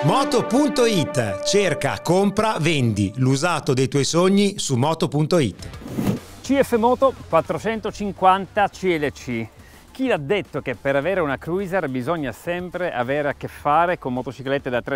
Moto.it, cerca, compra, vendi l'usato dei tuoi sogni su Moto.it. CF Moto 450 CLC. Chi l'ha detto che per avere una cruiser bisogna sempre avere a che fare con motociclette da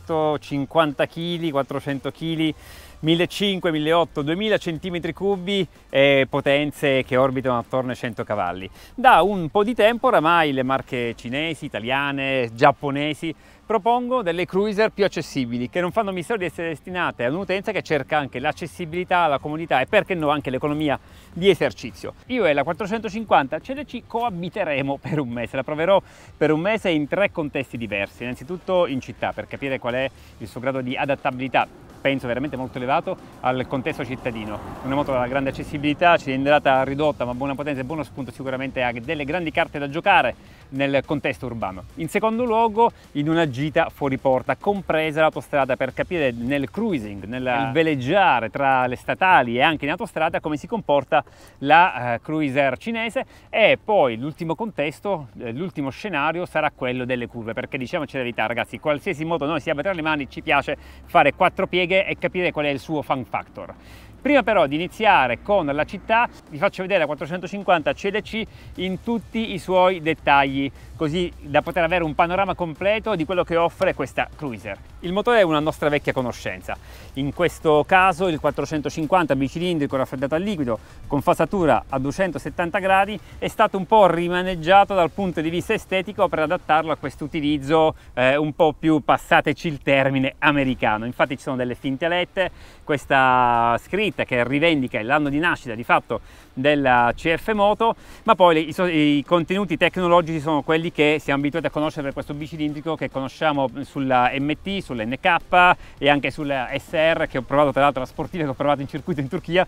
350 kg, 400 kg, 1500, 1800, 2000 cm3 e potenze che orbitano attorno ai 100 cavalli. Da un po' di tempo oramai le marche cinesi, italiane, giapponesi propongono delle cruiser più accessibili, che non fanno mistero di essere destinate ad un'utenza che cerca anche l'accessibilità, la comodità e perché no anche l'economia di esercizio. Io e la 450 CLC coabiteremo per un mese, la proverò per un mese in 3 contesti diversi, innanzitutto in città per capire qual è il suo grado di adattabilità, penso veramente molto elevato al contesto cittadino. Una moto dalla grande accessibilità, cilindrata ridotta ma buona potenza e buono spunto, sicuramente ha delle grandi carte da giocare nel contesto urbano. In secondo luogo in una gita fuori porta, compresa l'autostrada, per capire nel cruising, nel veleggiare tra le statali e anche in autostrada come si comporta la cruiser cinese. E poi l'ultimo contesto, l'ultimo scenario sarà quello delle curve, perché diciamoci la verità ragazzi, qualsiasi moto noi si abbia tra le mani ci piace fare 4 pieghe e capire qual è il suo fun factor. Prima però di iniziare con la città vi faccio vedere la 450 CLC in tutti i suoi dettagli, così da poter avere un panorama completo di quello che offre questa cruiser. Il motore è una nostra vecchia conoscenza, in questo caso il 450 bicilindrico raffreddato a liquido con fasatura a 270 gradi è stato un po' rimaneggiato dal punto di vista estetico per adattarlo a questo utilizzo un po' più, passateci il termine, americano. Infatti ci sono delle finte alette, questa scritta che rivendica l'anno di nascita di fatto della CF Moto, ma poi i contenuti tecnologici sono quelli che siamo abituati a conoscere per questo bicilindrico che conosciamo sulla MT, sulla NK e anche sulla SR, che ho provato, tra l'altro la sportiva che ho provato in circuito in Turchia,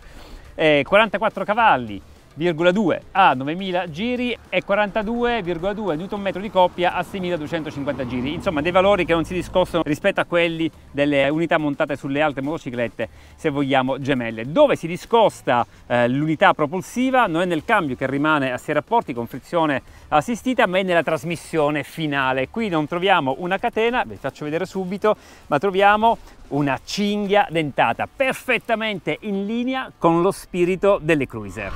44 cavalli, 2 a 9000 giri e 42,2 Nm di coppia a 6250 giri, insomma dei valori che non si discostano rispetto a quelli delle unità montate sulle altre motociclette, se vogliamo gemelle. Dove si discosta l'unità propulsiva non è nel cambio, che rimane a 6 rapporti con frizione assistita, ma è nella trasmissione finale. Qui non troviamo una catena, vi faccio vedere subito, ma troviamo una cinghia dentata perfettamente in linea con lo spirito delle cruiser.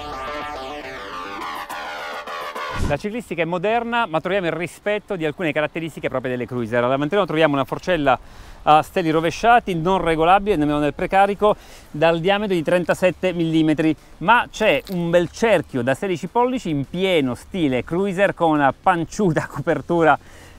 La ciclistica è moderna, ma troviamo il rispetto di alcune caratteristiche proprie delle cruiser. All'avantino troviamo una forcella a steli rovesciati, non regolabile nemmeno nel precarico, dal diametro di 37 mm, ma c'è un bel cerchio da 16 pollici in pieno stile cruiser con una panciuta copertura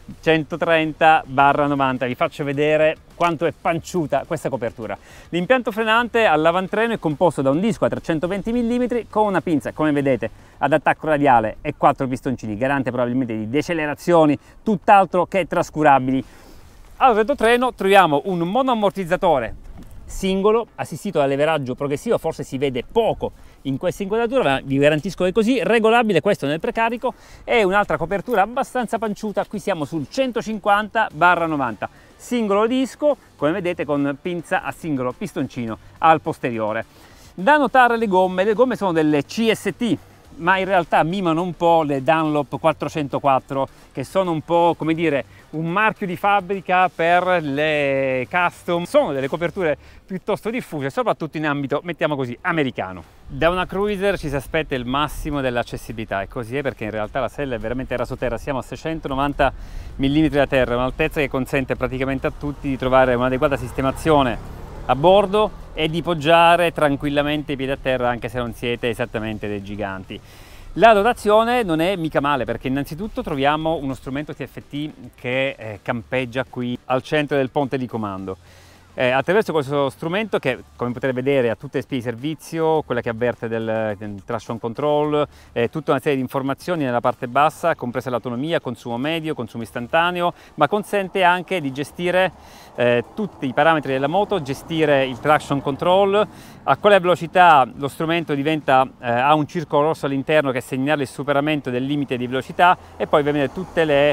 130/90. Vi faccio vedere quanto è panciuta questa copertura. L'impianto frenante all'avantreno è composto da un disco a 320 mm con una pinza, come vedete, ad attacco radiale e 4 pistoncini, garante probabilmente di decelerazioni tutt'altro che trascurabili. Al retrotreno troviamo un monoammortizzatore singolo assistito da leveraggio progressivo, forse si vede poco in questa inquadratura, ma vi garantisco che è così, regolabile questo nel precarico, e un'altra copertura abbastanza panciuta. Qui siamo sul 150/90, singolo disco, come vedete, con pinza a singolo pistoncino al posteriore. Da notare le gomme sono delle CST, ma in realtà mimano un po' le Dunlop 404, che sono un po', come dire, un marchio di fabbrica per le custom. Sono delle coperture piuttosto diffuse, soprattutto in ambito, mettiamo così, americano. Da una cruiser ci si aspetta il massimo dell'accessibilità, e così è, perché in realtà la sella è veramente rasoterra. Siamo a 690 mm da terra, un'altezza che consente praticamente a tutti di trovare un'adeguata sistemazione a bordo e di poggiare tranquillamente i piedi a terra, anche se non siete esattamente dei giganti. La dotazione non è mica male, perché innanzitutto troviamo uno strumento TFT che campeggia qui al centro del ponte di comando. Attraverso questo strumento, che come potete vedere ha tutte le spie di servizio, quella che avverte del traction control, tutta una serie di informazioni nella parte bassa, compresa l'autonomia, consumo medio, consumo istantaneo, ma consente anche di gestire tutti i parametri della moto, gestire il traction control, a quale velocità lo strumento ha un circolo rosso all'interno che segnala il superamento del limite di velocità, e poi ovviamente tutte le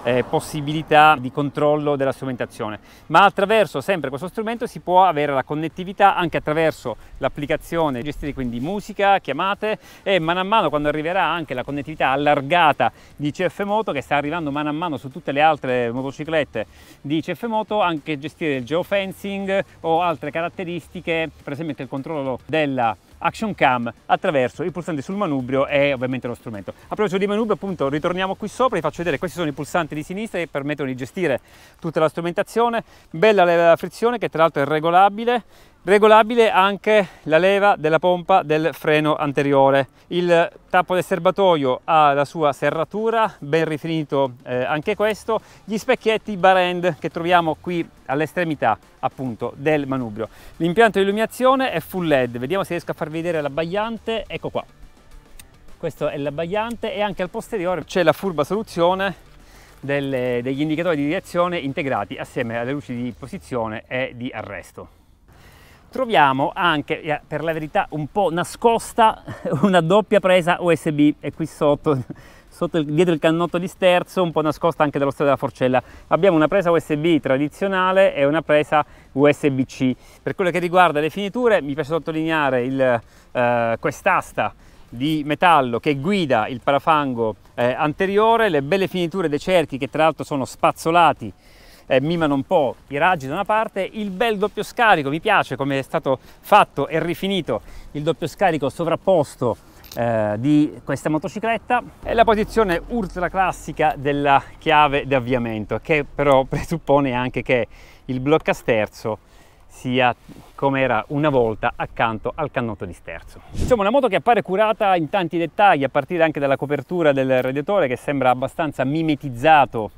possibilità di controllo della strumentazione, ma attraverso sempre questo strumento si può avere la connettività anche attraverso l'applicazione, gestire quindi musica, chiamate, e man mano, quando arriverà anche la connettività allargata di CF Moto, che sta arrivando man mano su tutte le altre motociclette di CF Moto, anche gestire il geofencing o altre caratteristiche, per esempio anche il controllo della Action Cam attraverso i pulsanti sul manubrio e ovviamente lo strumento. A proposito di manubrio, appunto, ritorniamo qui sopra, vi faccio vedere, questi sono i pulsanti di sinistra che permettono di gestire tutta la strumentazione. Bella leva della frizione, che tra l'altro è regolabile anche la leva della pompa del freno anteriore. Il tappo del serbatoio ha la sua serratura, ben rifinito anche questo. Gli specchietti bar end che troviamo qui all'estremità appunto del manubrio. L'impianto di illuminazione è full LED, vediamo se riesco a farvi vedere l'abbagliante. Ecco qua, questo è l'abbagliante, e anche al posteriore c'è la furba soluzione degli indicatori di direzione integrati assieme alle luci di posizione e di arresto. Troviamo anche, per la verità un po' nascosta, una doppia presa USB, e qui sotto dietro il cannotto di sterzo, un po' nascosta anche dallo stile della forcella. Abbiamo una presa USB tradizionale e una presa USB-C. Per quello che riguarda le finiture, mi piace sottolineare quest'asta di metallo che guida il parafango anteriore, le belle finiture dei cerchi che tra l'altro sono spazzolati, mimano un po' i raggi da una parte. Il bel doppio scarico, mi piace come è stato fatto e rifinito il doppio scarico sovrapposto di questa motocicletta, e la posizione ultra classica della chiave di avviamento, che però presuppone anche che il bloccasterzo sia come era una volta accanto al cannotto di sterzo. Insomma, una moto che appare curata in tanti dettagli, a partire anche dalla copertura del radiatore, che sembra abbastanza mimetizzato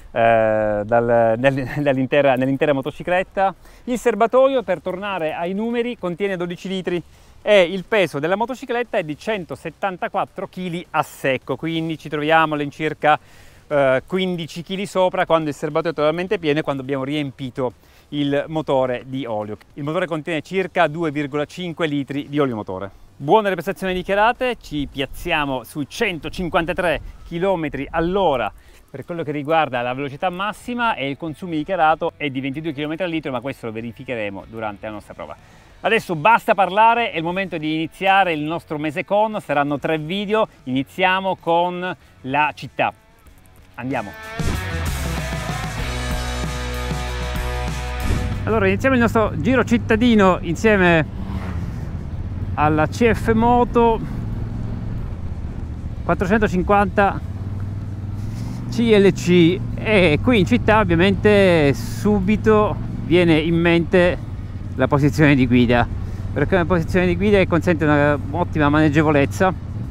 nell'intera motocicletta. Il serbatoio, per tornare ai numeri, contiene 12 litri e il peso della motocicletta è di 174 kg a secco, quindi ci troviamo all'incirca 15 kg sopra quando il serbatoio è totalmente pieno e quando abbiamo riempito il motore di olio. Il motore contiene circa 2,5 litri di olio motore. Buone le prestazioni dichiarate, ci piazziamo sui 153 km all'ora per quello che riguarda la velocità massima, e il consumo dichiarato è di 22 km al litro, ma questo lo verificheremo durante la nostra prova. Adesso basta parlare, è il momento di iniziare il nostro mese con, saranno 3 video, iniziamo con la città. Andiamo! Allora, iniziamo il nostro giro cittadino insieme alla CF Moto 450 CLC, e qui in città ovviamente subito viene in mente la posizione di guida, perché è una posizione di guida che consente un'ottima maneggevolezza,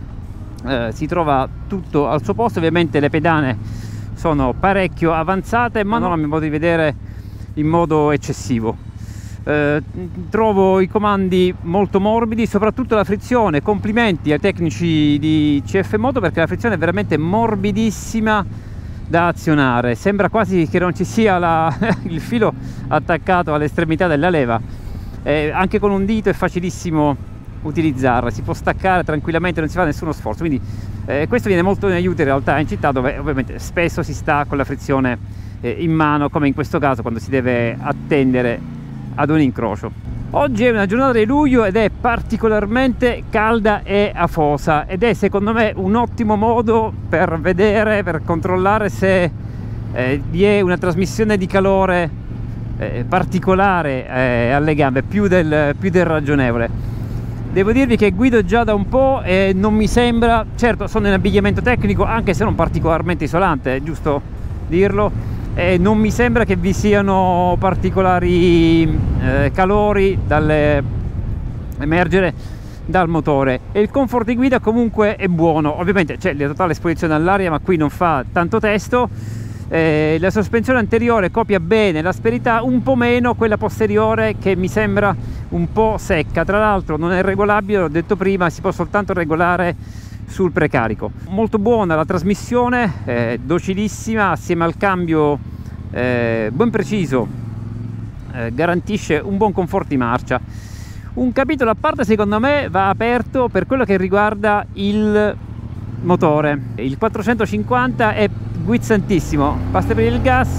si trova tutto al suo posto. Ovviamente le pedane sono parecchio avanzate, ma non a mio modo di vedere in modo eccessivo. Trovo i comandi molto morbidi, soprattutto la frizione. Complimenti ai tecnici di CF Moto, perché la frizione è veramente morbidissima da azionare, sembra quasi che non ci sia il filo attaccato all'estremità della leva. Anche con un dito è facilissimo utilizzarla, si può staccare tranquillamente, non si fa nessuno sforzo, quindi questo viene molto in aiuto in realtà in città, dove ovviamente spesso si sta con la frizione in mano, come in questo caso quando si deve attendere ad un incrocio. Oggi è una giornata di luglio ed è particolarmente calda e afosa, ed è secondo me un ottimo modo per vedere, per controllare se vi è una trasmissione di calore particolare alle gambe, più del ragionevole. Devo dirvi che guido già da un po' e non mi sembra, certo sono in abbigliamento tecnico anche se non particolarmente isolante, è giusto dirlo, e non mi sembra che vi siano particolari calori emergere dal motore, e il comfort di guida comunque è buono. Ovviamente c'è la totale esposizione all'aria, ma qui non fa tanto testo. La sospensione anteriore copia bene l'asperità, un po' meno quella posteriore, che mi sembra un po' secca. Tra l'altro non è regolabile, l'ho detto prima, si può soltanto regolare sul precarico. Molto buona la trasmissione, docilissima, assieme al cambio ben preciso, garantisce un buon comfort di marcia. Un capitolo a parte secondo me va aperto per quello che riguarda il motore. Il 450 è guizzantissimo. Basta per il gas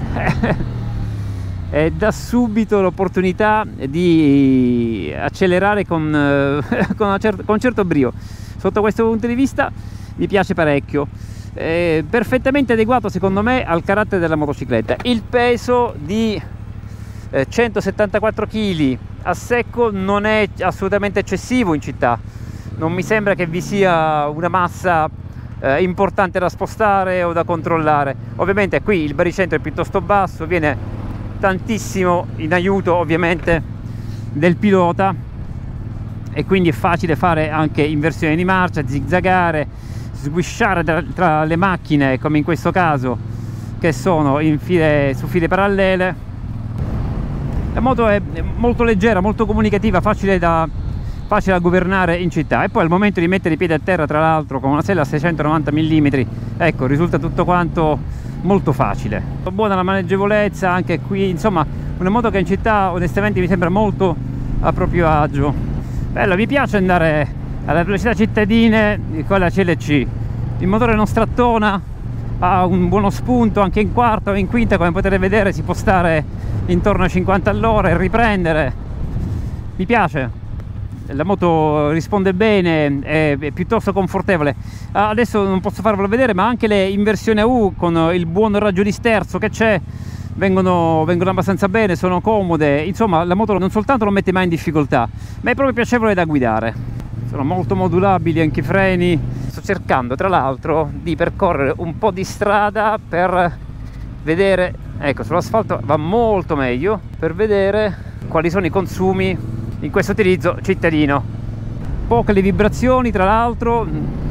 e dà subito l'opportunità di accelerare con un certo brio. Sotto questo punto di vista mi piace parecchio. Perfettamente adeguato secondo me al carattere della motocicletta. Il peso di 174 kg a secco non è assolutamente eccessivo in città, non mi sembra che vi sia una massa importante da spostare o da controllare. Ovviamente qui il baricentro è piuttosto basso, viene tantissimo in aiuto ovviamente del pilota e quindi è facile fare anche inversioni di marcia, zigzagare, sguisciare tra le macchine, come in questo caso, che sono su file parallele. La moto è molto leggera, molto comunicativa, facile da governare in città, e poi al momento di mettere i piedi a terra, tra l'altro con una sella a 690 mm, ecco, risulta tutto quanto molto facile. Buona la maneggevolezza anche qui, insomma una moto che in città onestamente mi sembra molto a proprio agio. Bello, mi piace andare alla velocità cittadine con la CLC. Il motore non strattona, ha un buono spunto anche in quarta o in quinta, come potete vedere si può stare intorno ai 50 all'ora e riprendere. Mi piace, la moto risponde bene, è piuttosto confortevole. Adesso non posso farvelo vedere, ma anche le inversioni a U con il buon raggio di sterzo che c'è vengono abbastanza bene, sono comode. Insomma, la moto non soltanto non mette mai in difficoltà, ma è proprio piacevole da guidare. Sono molto modulabili anche i freni. Sto cercando tra l'altro di percorrere un po' di strada per vedere, ecco, sull'asfalto va molto meglio, per vedere quali sono i consumi in questo utilizzo cittadino. Poche le vibrazioni, tra l'altro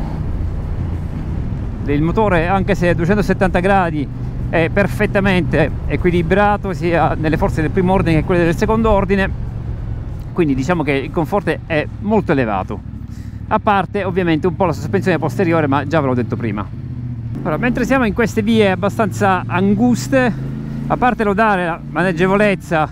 il motore, anche se a 270 gradi, è perfettamente equilibrato sia nelle forze del primo ordine che quelle del secondo ordine, quindi diciamo che il comfort è molto elevato, a parte ovviamente un po' la sospensione posteriore, ma già ve l'ho detto prima. Ora, mentre siamo in queste vie abbastanza anguste, a parte lodare la maneggevolezza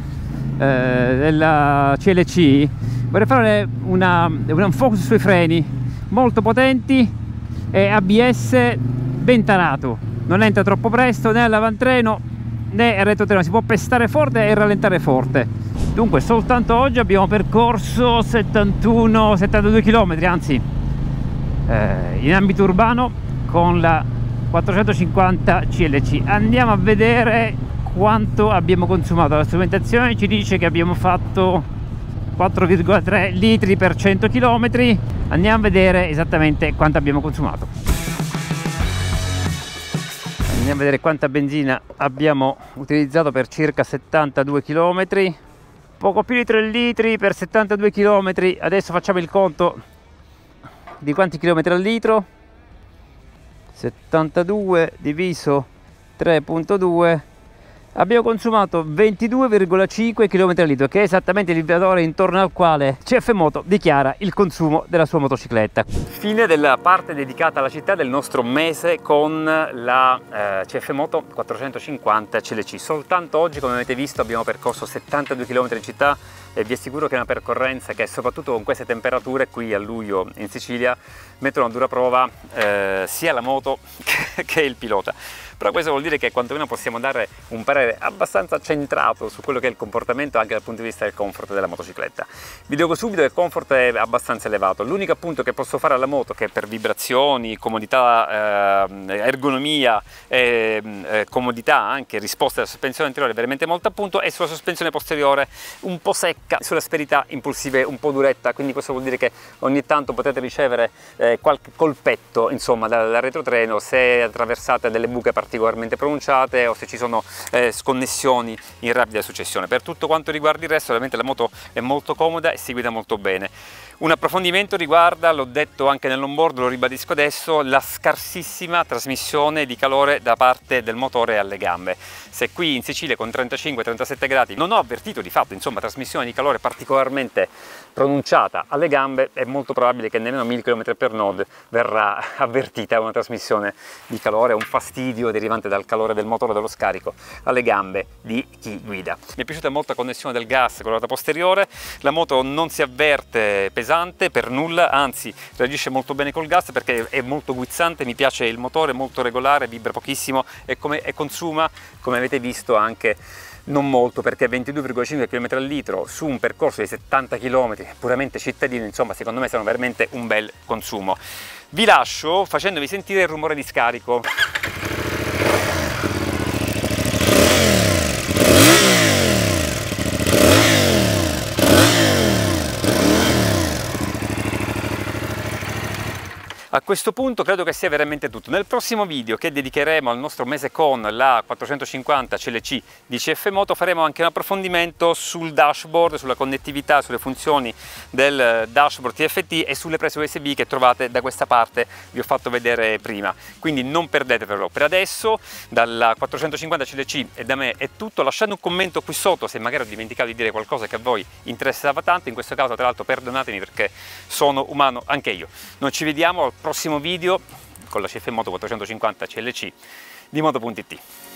della CLC, vorrei fare un focus sui freni molto potenti e ABS ben tarato, non entra troppo presto né all'avantreno né al retrotreno, si può pestare forte e rallentare forte. Dunque soltanto oggi abbiamo percorso 72 km, anzi in ambito urbano con la 450 CLC. Andiamo a vedere quanto abbiamo consumato. La strumentazione ci dice che abbiamo fatto 4,3 litri per 100 km. Andiamo a vedere esattamente quanto abbiamo consumato. Andiamo a vedere quanta benzina abbiamo utilizzato per circa 72 km. Poco più di 3 litri per 72 km. Adesso facciamo il conto di quanti chilometri al litro. 72 diviso 3,2, abbiamo consumato 22,5 km al litro, che è esattamente il valore intorno al quale CF Moto dichiara il consumo della sua motocicletta. Fine della parte dedicata alla città del nostro mese con la CF Moto 450 CLC. Soltanto oggi, come avete visto, abbiamo percorso 72 km in città e vi assicuro che è una percorrenza che, soprattutto con queste temperature qui a luglio in Sicilia, mettono a dura prova sia la moto che il pilota. Però questo vuol dire che quantomeno possiamo dare un parere abbastanza centrato su quello che è il comportamento anche dal punto di vista del comfort della motocicletta. Vi dico subito che il comfort è abbastanza elevato. L'unico appunto che posso fare alla moto, che per vibrazioni, comodità, ergonomia e comodità, anche risposta della sospensione anteriore veramente molto appunto, è sulla sospensione posteriore un po' secca, sulle asperità impulsive un po' duretta, quindi questo vuol dire che ogni tanto potete ricevere qualche colpetto insomma dal retrotreno se attraversate delle buche particolarmente pronunciate o se ci sono sconnessioni in rapida successione. Per tutto quanto riguarda il resto, ovviamente la moto è molto comoda e si guida molto bene. Un approfondimento riguarda, l'ho detto anche nell'onboard, lo ribadisco adesso, la scarsissima trasmissione di calore da parte del motore alle gambe. Se qui in Sicilia con 35-37 gradi non ho avvertito di fatto insomma trasmissione di calore particolarmente pronunciata alle gambe, è molto probabile che nemmeno 1000 km/node verrà avvertita una trasmissione di calore, un fastidio derivante dal calore del motore dello scarico alle gambe di chi guida. Mi è piaciuta molto la connessione del gas con la ruota posteriore, la moto non si avverte pesante per nulla, anzi reagisce molto bene col gas perché è molto guizzante, mi piace il motore, molto regolare, vibra pochissimo e consuma, come avete visto, anche non molto, perché 22,5 km al litro su un percorso di 70 km puramente cittadino, insomma, secondo me sono veramente un bel consumo. Vi lascio facendovi sentire il rumore di scarico. A questo punto credo che sia veramente tutto. Nel prossimo video, che dedicheremo al nostro mese con la 450 CLC di CF Moto, faremo anche un approfondimento sul dashboard, sulla connettività, sulle funzioni del dashboard TFT e sulle prese USB che trovate da questa parte, vi ho fatto vedere prima, quindi non perdetevelo. Per adesso dalla 450 CLC e da me è tutto. Lasciate un commento qui sotto se magari ho dimenticato di dire qualcosa che a voi interessava tanto. In questo caso, tra l'altro, perdonatemi perché sono umano anche io. Noi ci vediamo al prossimo video con la CF Moto 450 CLC di Moto.it.